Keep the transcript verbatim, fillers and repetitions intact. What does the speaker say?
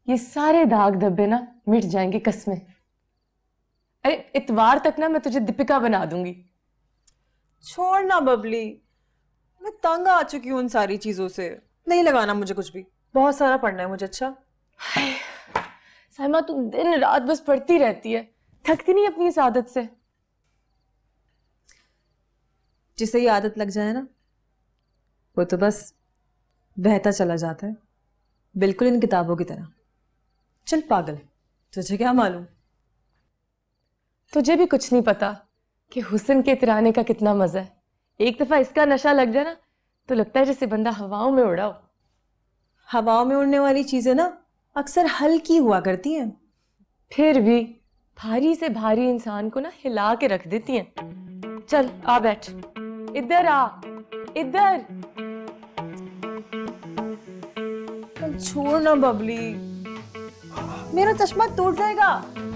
ये सारे दाग धब्बे ना मिट जाएंगे कसमें। अरे इतवार तक ना मैं तुझे दीपिका बना दूंगी। छोड़ ना बबली, मैं तंग आ चुकी हूँ उन सारी चीजों से। नहीं लगाना मुझे कुछ भी, बहुत सारा पढ़ना है मुझे। अच्छा साइमा, तू दिन रात बस पढ़ती रहती है, थकती नहीं अपनी इस आदत से? जिसे ये आदत लग जाए ना, वो तो बस बहता चला जाता है, बिल्कुल इन किताबों की तरह। चल पागल, तुझे क्या मालूम। तुझे भी कुछ नहीं पता कि हुस्न के इतराने का कितना मजा है। एक दफा इसका नशा लग जाए ना तो लगता है जैसे बंदा हवाओं में उड़ा हो। हवाओं में उड़ने वाली चीजें ना अक्सर हल्की हुआ करती हैं, फिर भी भारी से भारी इंसान को ना हिला के रख देती हैं। चल आ बैठ, इधर आ, इधर। छोड़ ना बबली, मेरा चश्मा टूट जाएगा।